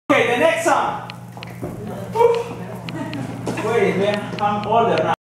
Okay, the next song. Wait, man, I'm older now.